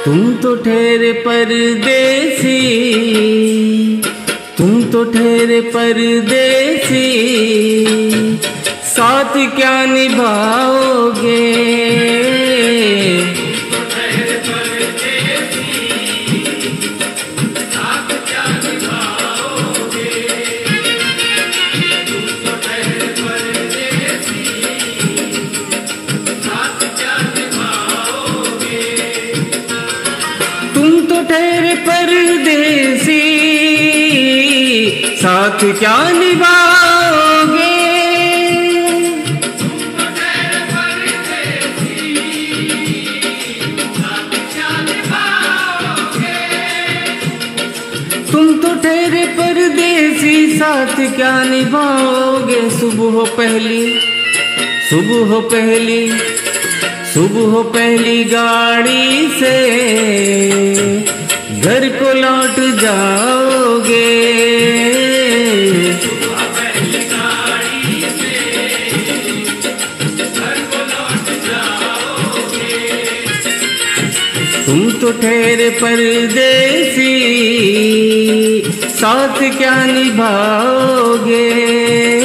तुम तो ठहरे परदेसी, तुम तो ठहरे परदेसी, साथ क्या निभाओगे। तुम तो ठहरे परदेसी, साथ क्या निभाओगे। तुम तो ठहरे परदेसी, साथ क्या निभाओगे। सुबह पहली, सुबह पहली, सुबह पहली गाड़ी से घर को लौट जाओगे। तुम तो ठहरे परदेसी, साथ क्या निभाओगे।